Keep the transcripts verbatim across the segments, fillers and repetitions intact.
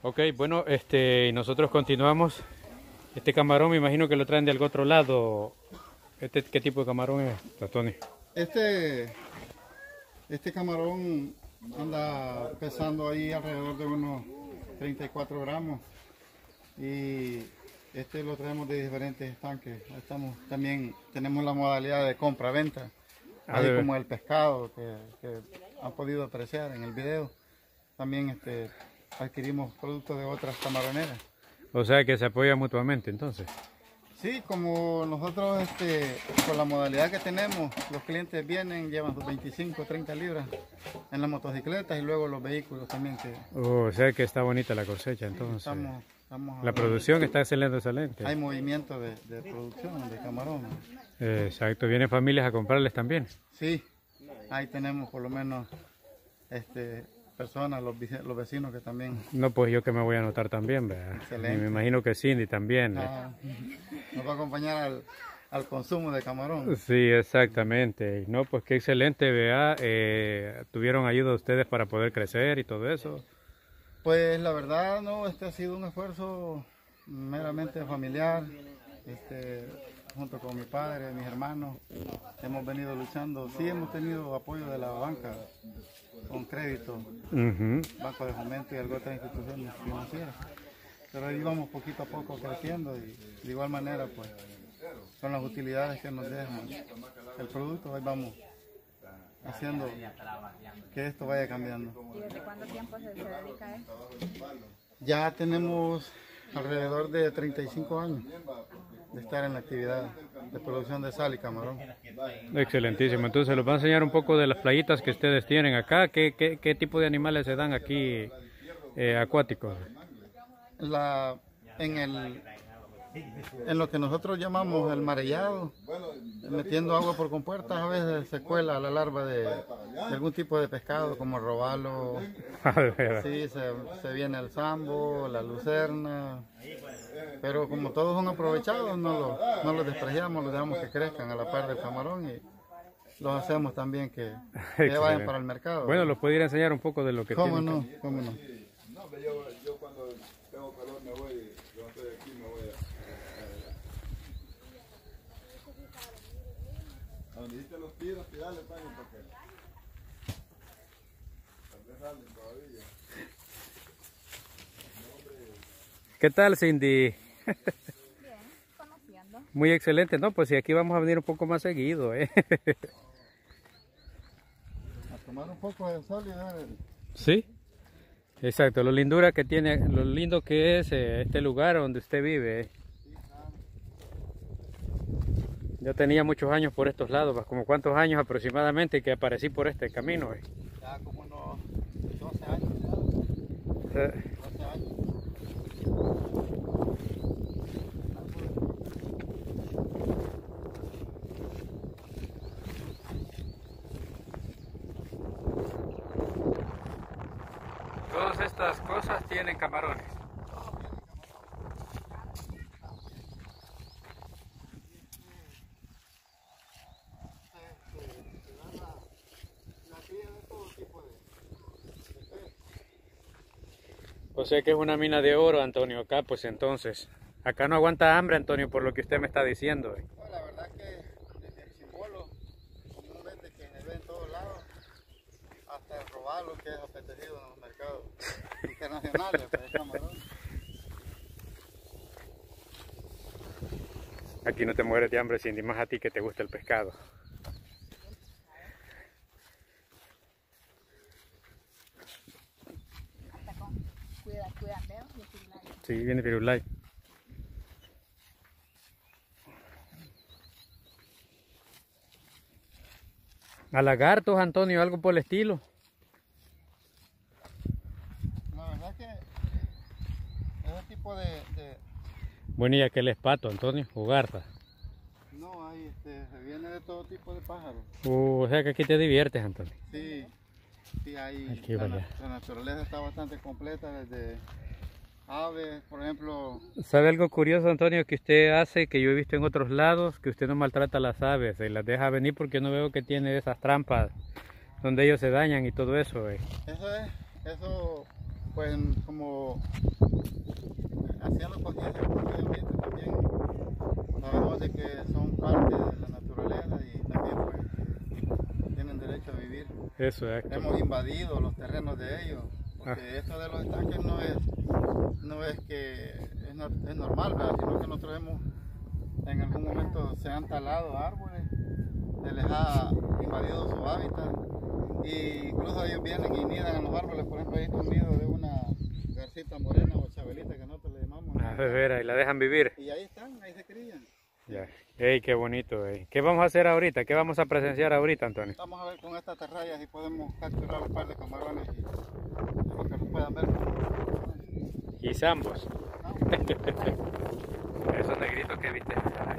Ok, bueno, este, nosotros continuamos. Este camarón me imagino que lo traen de algún otro lado. Este, ¿qué tipo de camarón es, Tony? Este, este camarón anda pesando ahí alrededor de unos treinta y cuatro gramos y este lo traemos de diferentes estanques. Estamos, también tenemos la modalidad de compra-venta, así ver. como el pescado que, que han podido apreciar en el video. También este, adquirimos productos de otras camaroneras. O sea que se apoya mutuamente entonces. Sí, como nosotros este, con la modalidad que tenemos, los clientes vienen, llevan sus veinticinco, treinta libras en las motocicletas y luego los vehículos también. Que Oh, o sea que está bonita la cosecha entonces. estamos, estamos la producción está excelente, excelente. Hay movimiento de, de producción de camarón. Eh, exacto, vienen familias a comprarles también. Sí, ahí tenemos por lo menos este, personas, los, los vecinos que también. No, pues yo que me voy a anotar también, ¿verdad? Excelente. Y me imagino que Cindy también. Ah, nos va a acompañar al, al consumo de camarón. Sí, exactamente. No, pues qué excelente, vea. Eh, ¿Tuvieron ayuda ustedes para poder crecer y todo eso? Pues la verdad, no, este ha sido un esfuerzo meramente familiar. Este, junto con mi padre, mis hermanos, hemos venido luchando. Sí hemos tenido apoyo de la banca con crédito, Uh-huh. Banco de Fomento y algunas otras instituciones financieras. Pero ahí vamos poquito a poco creciendo y de igual manera, pues, con las utilidades que nos deja el producto, ahí vamos haciendo que esto vaya cambiando. ¿Y desde cuánto tiempo se, se dedica a esto? Ya tenemos alrededor de treinta y cinco años de estar en la actividad de producción de sal y camarón. Excelentísimo. Entonces, ¿les va a enseñar un poco de las playitas que ustedes tienen acá? ¿Qué, qué, qué tipo de animales se dan aquí eh, acuáticos? La, en, el, en lo que nosotros llamamos el marellado, metiendo agua por compuertas, a veces se cuela la larva de, de algún tipo de pescado, como el robalo. Sí, se, se viene el sambo, la lucerna. Pero como todos son aprovechados, no los, no los despreciamos, los dejamos que crezcan a la par del camarón y los hacemos también que, que vayan para el mercado. Bueno, ¿los puede ir a enseñar un poco de lo que ¿Cómo tienen? no? ¿Cómo no? No, pero yo, yo cuando tengo calor me voy, yo estoy aquí, me voy a... A donde hiciste los tiros, tirarle también, porque tal vez salen todavía. ¿Qué tal, Cindy? Bien, conociendo. Muy excelente, ¿no? Pues sí, aquí vamos a venir un poco más seguido, ¿eh? A tomar un poco de sol y ver el... Sí, exacto, lo lindura que tiene, lo lindo que es eh, este lugar donde usted vive. ¿Eh? Yo tenía muchos años por estos lados, pues, como cuántos años aproximadamente que aparecí por este camino. ¿Eh? Ya como unos doce años ya. Eh, doce años. Todas estas cosas tienen camarones. O sea que es una mina de oro, Antonio, acá pues entonces. Acá no aguanta hambre, Antonio, por lo que usted me está diciendo. ¿Eh? No, la verdad que desde el chimbolo, uno vende que se ve en todos lados, hasta el robalo que es apetecido en los mercados internacionales, pues, el camarón. Aquí no te mueres de hambre, Cindy, más a ti que te gusta el pescado. Hasta con cuida, cuidandeo y firulais. Sí, viene Firulais. A lagartos, Antonio, algo por el estilo. La verdad que ese tipo de, de Bueno, ¿y aquel es pato, Antonio? ¿O garza? no hay, este, se viene de todo tipo de pájaros. Uh, o sea que aquí te diviertes, Antonio. Sí, sí hay, Aquí la, vaya. la naturaleza está bastante completa, desde aves, por ejemplo. ¿Sabe algo curioso, Antonio, que usted hace, que yo he visto en otros lados, que usted no maltrata a las aves, y las deja venir porque no veo que tiene esas trampas donde ellos se dañan y todo eso? Eh. Eso es, eso pues como haciendo conciencia con el medio ambiente también, sabemos de que son parte de la naturaleza y también pues tienen derecho a vivir. Eso es. Hemos invadido los terrenos de ellos, porque Ah. esto de los estanques no es, no es que es, no- es normal, ¿verdad? Sino que nosotros hemos, en algún momento se han talado árboles, se les ha invadido su hábitat, y incluso ellos vienen y nidan en los árboles. Por ejemplo, ahí está un nido de una garcita morena o chabelita que nosotros le llamamos. A ver, y la dejan vivir. Y ahí están, ahí se crían. Ya. Ey, qué bonito, ey. ¿Qué vamos a hacer ahorita? ¿Qué vamos a presenciar ahorita, Antonio? Vamos a ver con estas atarrayas si podemos capturar un par de camarones y para que los puedan ver. Y zambos. ¿No? Esos negritos que viste.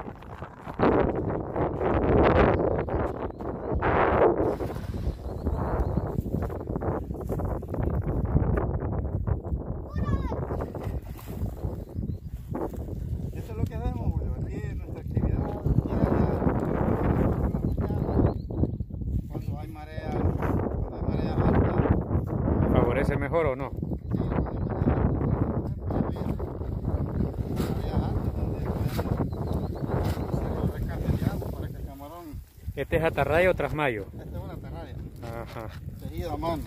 Eso es lo que hacemos, Julio. Aquí es nuestra actividad diaria, por la mañana, cuando hay marea, cuando hay marea alta. ¿Favorece mejor o no? Sí, cuando hay marea alta, donde podemos hacer los rescates de agua para que el camarón. ¿Este es atarraya o trasmayo? Esta es una atarraya, Ajá. tejida a mano.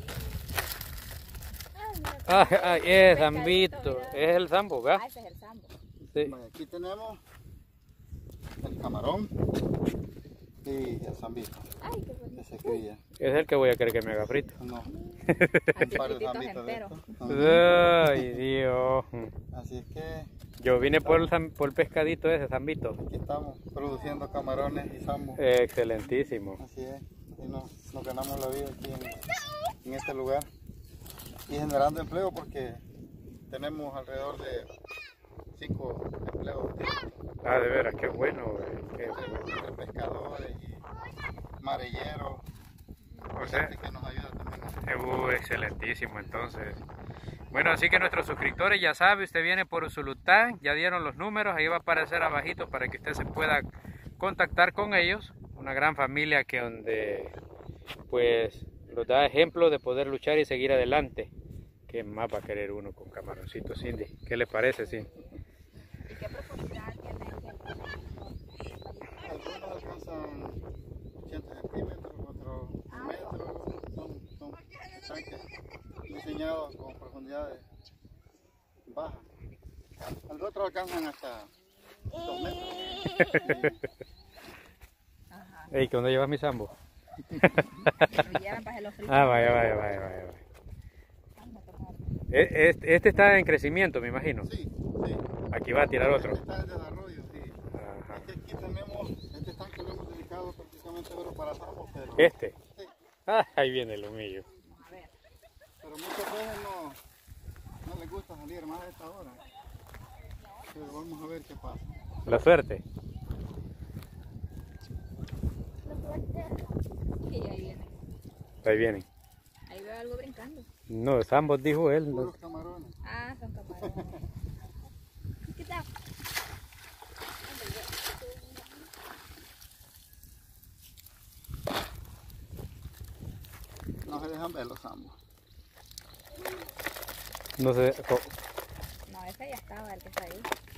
Ah, ah, es zambito. Es el zambo, ¿verdad? Ah, ese es el sambo. Sí. Vaya, aquí tenemos el camarón y el zambito Ay, qué que bonito. se cría. Es el que voy a querer que me haga frito. No, Aquí un par de frititos zambitos de enteros. estos. Ay, Dios. Así es que Yo vine por el, zam- por el pescadito ese, zambito. aquí estamos produciendo camarones y zambos. Excelentísimo. Así es, así nos, nos ganamos la vida aquí en, en este lugar y generando empleo porque tenemos alrededor de cinco empleos Ah, de veras, qué bueno, güey. Qué bueno. entre pescadores y marelleros, O sea, gente que nos ayuda también. eh, uh, excelentísimo, entonces. Bueno, así que nuestros suscriptores ya sabe, usted viene por Usulután, ya dieron los números, ahí va a aparecer abajito para que usted se pueda contactar con ellos. Una gran familia que donde pues nos da ejemplo de poder luchar y seguir adelante. ¿Qué más va a querer uno con camaroncitos, Cindy? ¿Qué le parece, Cindy? ¿Y qué profundidad tiene? Algunos alcanzan ochenta centímetros, otros un metro, son, son tanques diseñados con profundidades bajas. Algunos otros alcanzan hasta dos metros. Ajá. Ey, ¿que dónde llevas mi zambo? Lo llevan para que los fritos. Ah, vaya, vaya, vaya, vaya. vaya. Ay, me tocaron. E- Este, este está en crecimiento, me imagino. Sí, sí. Aquí va a tirar otro. Está en desarrollo, sí. Ajá. Es que aquí tenemos, este tanque lo hemos dedicado prácticamente solo para zambos, pero, Este. sí, Ah, ahí viene el humillo. Vamos a ver. pero muchas veces no, no les gusta salir más a esta hora. Pero vamos a ver qué pasa. La suerte. Sí, ahí viene. Ahí vienen. Ahí veo algo brincando. No, zambos dijo él. no. Puros camarones. Ah, son camarones. ¿Qué tal? No se dejan ver los zambos. No sé. co- No, ese ya estaba, el que está ahí.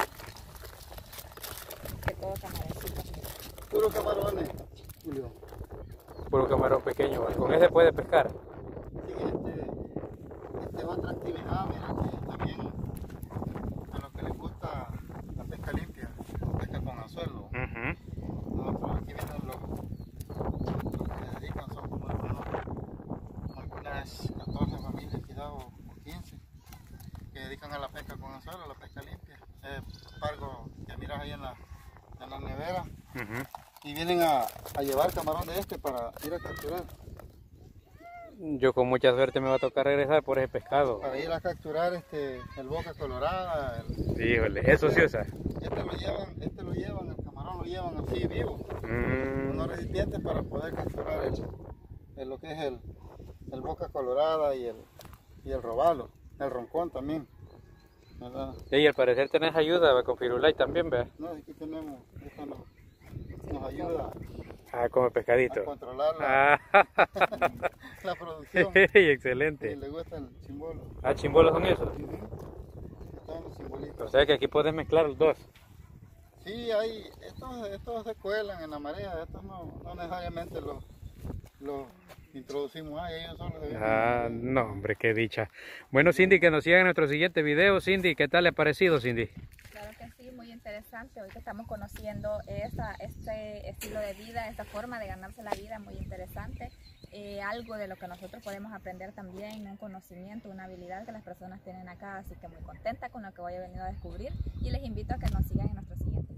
Que todo camaroncito. Puros camarones, Julio. Puro camarón pequeño. Con ese puede pescar. Sí, este, este va a atractividad, mira que también a los que les gusta la pesca limpia, la pesca con anzuelo. Ujú. Nosotros aquí vienen los, los que se dedican, son como algunos, algunas catorce familias quizás o quince que dedican a la pesca con anzuelo, a la pesca limpia. Ese pargo que miras ahí en la, en la nevera Ujú. y vienen a, a llevar camarón de este para ir a capturar. Yo con mucha suerte me va a tocar regresar por ese pescado. Para ir a capturar este, el boca colorada, el, Híjole, eso sí usa. este lo llevan, este lo llevan, el camarón lo llevan así vivo, Mm. unos recipientes para poder capturar el, el- lo que es el, el boca colorada y el, y el robalo, el roncón también, ¿verdad? Y al parecer tenés ayuda con Firulai también, ¿verdad? No, aquí tenemos, esto nos, nos ayuda Ah, como pescadito. a controlar la, Ah, la producción. colección. Excelente. Y le gusta el chimbolo. Ah, chimbolos son esos. Uh-huh. Están los simbolitos. O sea que aquí puedes mezclar los dos. Sí, hay, estos, estos se cuelan en la marea, estos no, no necesariamente los, los introducimos ahí, ellos solo se ven. Ah, no, hombre, qué dicha. Bueno, Cindy, que nos sigan en nuestro siguiente video. Cindy, ¿qué tal le ha parecido, Cindy? Claro que sí, muy interesante. Hoy que estamos conociendo esta, este estilo de vida, esta forma de ganarse la vida, muy interesante. Eh, algo de lo que nosotros podemos aprender también, un conocimiento, una habilidad que las personas tienen acá, así que muy contenta con lo que hoy he venido a descubrir y les invito a que nos sigan en nuestro siguiente video.